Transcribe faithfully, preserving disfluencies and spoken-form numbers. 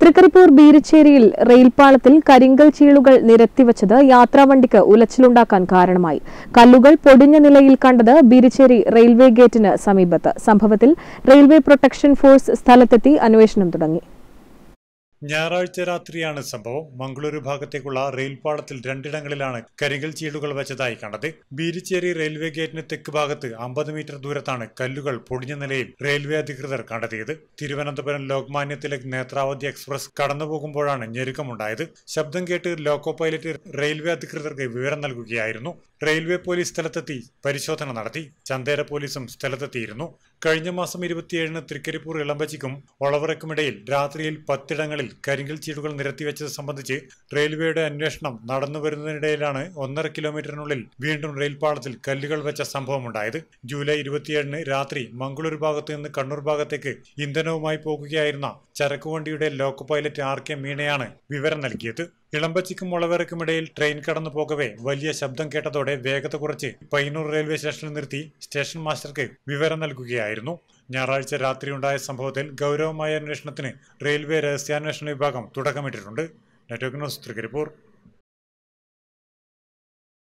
തൃക്കരിപ്പൂർ ബീരിച്ചേരിയിൽ റെയിൽപാളത്തിൽ കരിങ്കൽ ചീളുകൾ നിരത്തിവച്ചത് യാത്രാവണ്ടിക്ക് ഉലച്ചിലുണ്ടാക്കാൻ കാരണമായി. കല്ലുകൾ പൊടിഞ്ഞ നിലയിൽ കണ്ടത് ബീരിച്ചേരി റെയിൽവേ ഗേറ്റിന് സമീപത്ത്. സംഭവത്തിൽ റെയിൽവേ പ്രൊട്ടക്ഷൻ ഫോഴ്സ് സ്ഥലത്തെത്തി അന്വേഷണം തുടങ്ങി. ഞായറാഴ്ച രാത്രിയാണ് സംഭവം. മംഗളൂരു ഭാഗത്തേക്കുള്ള റെയിൽപാളത്തിൽ രണ്ടിടങ്ങളിലാണ് കരിങ്കൽ ചീളുകൾ വെച്ചതായി കണ്ടത്. ബീരിച്ചേരി റെയിൽവേ ഗേറ്റിന് തെക്ക് ഭാഗത്ത് അമ്പത് മീറ്റർ ദൂരത്താണ് കല്ലുകൾ പൊടിഞ്ഞ നിലയിൽ റെയിൽവേ അധികൃതർ കണ്ടെത്തിയത്. തിരുവനന്തപുരം ലോക്മാന്യ തിലക് നേത്രാവതി എക്സ്പ്രസ് കടന്നുപോകുമ്പോഴാണ് ഞെരുക്കമുണ്ടായത്. ശബ്ദം കേട്ട് ലോക്കോ പൈലറ്റ് റെയിൽവേ അധികൃതർക്ക് വിവരം നൽകുകയായിരുന്നു. റെയിൽവേ പോലീസ് സ്ഥലത്തെത്തി പരിശോധന നടത്തി. ചന്തേര പോലീസും സ്ഥലത്തെത്തിയിരുന്നു. കഴിഞ്ഞ മാസം ഇരുപത്തിയേഴിന് തൃക്കരിപ്പൂർ ഇളമ്പച്ചിക്കും ഒളവറയ്ക്കുമിടയിൽ രാത്രിയിൽ പത്തിടങ്ങളിൽ കരിങ്കൽ ചീളുകൾ നിരത്തിവെച്ചത് സംബന്ധിച്ച് റെയിൽവേയുടെ അന്വേഷണം നടന്നുവരുന്നതിനിടയിലാണ് ഒന്നര കിലോമീറ്ററിനുള്ളിൽ വീണ്ടും റെയിൽപാളത്തിൽ കല്ലുകൾ വെച്ച സംഭവമുണ്ടായത്. ജൂലൈ ഇരുപത്തിയേഴിന് രാത്രി മംഗളൂരു ഭാഗത്തു നിന്ന് കണ്ണൂർ ഭാഗത്തേക്ക് ഇന്ധനവുമായി പോകുകയായിരുന്ന ചരക്കുവണ്ടിയുടെ ലോക്കോ പൈലറ്റ് ആർ കെ മീണയാണ് വിവരം നൽകിയത്. ഇളമ്പച്ചിക്കും ഒളവറയ്ക്കുമിടയിൽ ട്രെയിൻ കടന്നു പോകവേ വലിയ ശബ്ദം കേട്ടതോടെ വേഗത കുറച്ച് പയ്യന്നൂർ റെയിൽവേ സ്റ്റേഷനിൽ നിർത്തി സ്റ്റേഷൻ മാസ്റ്റർക്ക് വിവരം നൽകുകയായിരുന്നു. ഞായറാഴ്ച രാത്രിയുണ്ടായ സംഭവത്തിൽ ഗൗരവമായ അന്വേഷണത്തിന് റെയിൽവേ രഹസ്യാന്വേഷണ വിഭാഗം തുടക്കമിട്ടിട്ടുണ്ട്. Network news Trikaripur.